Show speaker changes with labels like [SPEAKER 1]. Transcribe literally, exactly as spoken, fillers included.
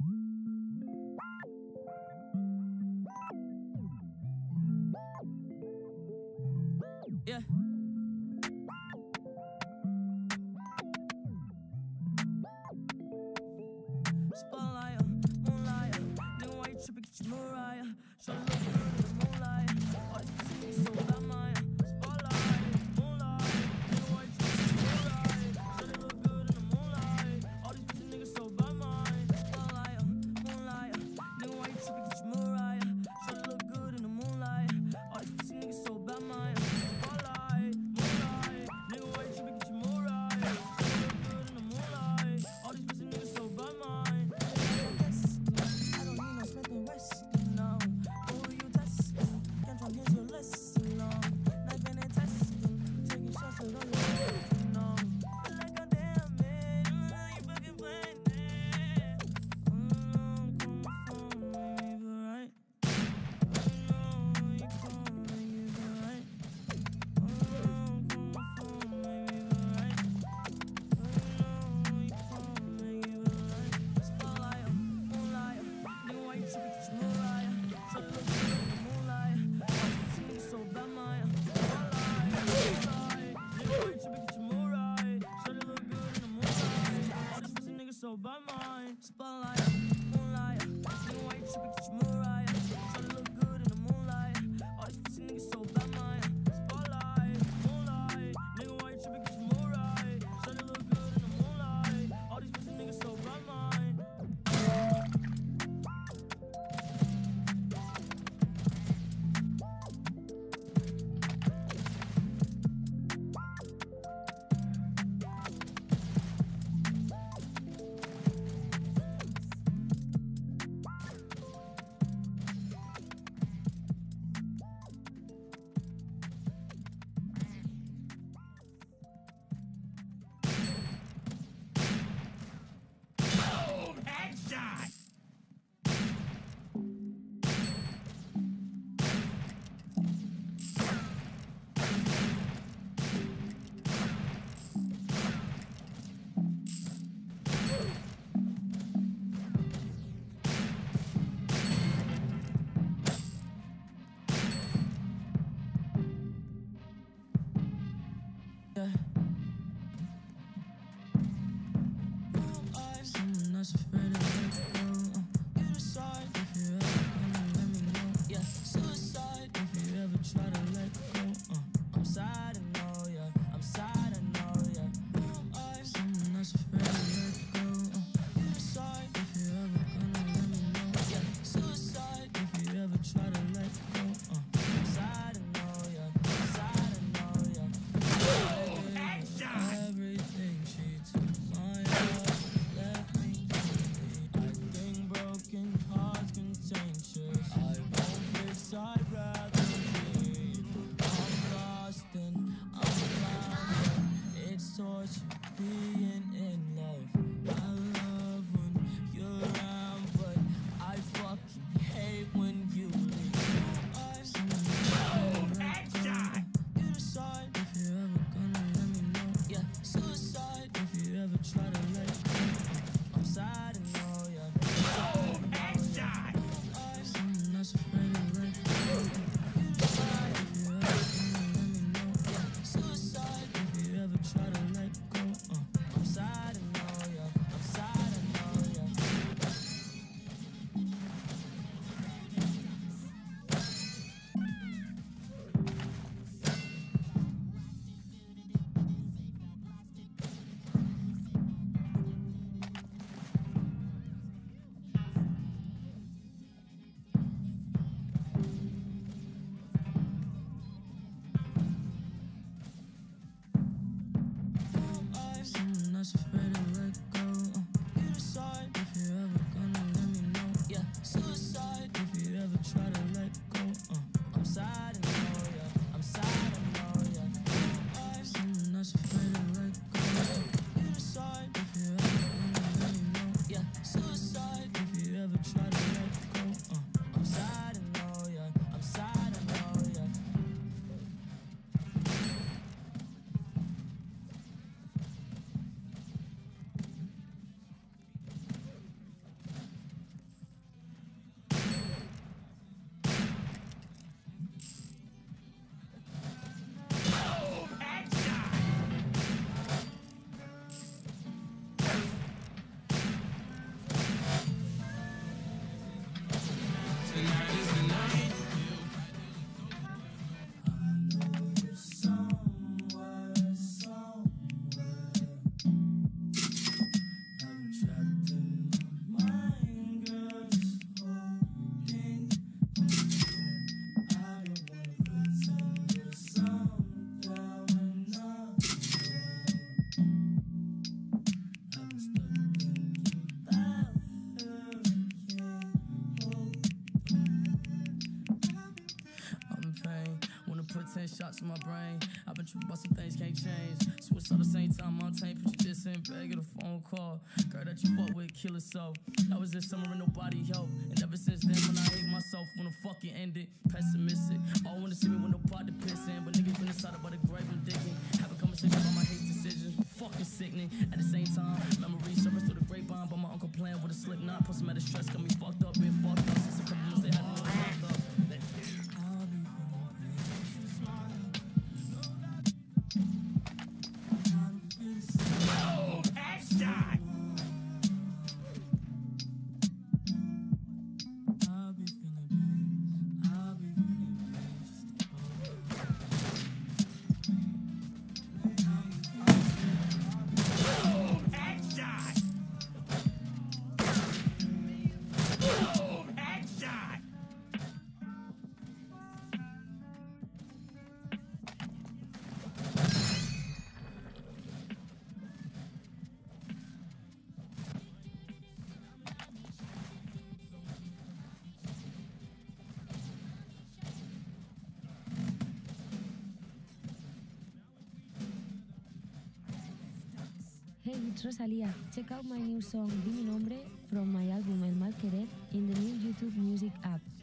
[SPEAKER 1] Yeah. Spotlight, moonlight. Nigga, why you tripping? Get your Mariah. Show the little girl in the moonlight. All these pussy niggas so about mine. Spotlight, moonlight. Nigga, why you tripping? Get your Mariah. Show the little good in the moonlight. All these pussy niggas so about mine. Spotlight, shots in my brain. I've been tripping about some things can't change. Switch all the same time, I'm tame. Put your diss in, bag of a phone call. Girl that you fuck with, kill it so. That was this summer and nobody helped. And ever since then, when I hate myself, when the fucking ended, pessimistic. All wanna see me with no pot to piss in. But niggas been inside about the grave I'm digging. Have a conversation about my hate decisions. Fucking sickening. At the same time, memories surface through the grapevine. But my uncle playing with a slip knot. Plus some out of stress, got me fucked up, been fucked up. Since a couple months they had me fucked up.
[SPEAKER 2] Hey, it's Rosalia. Check out my new song Di Mi Nombre from my album El Mal Querer in the new YouTube Music app.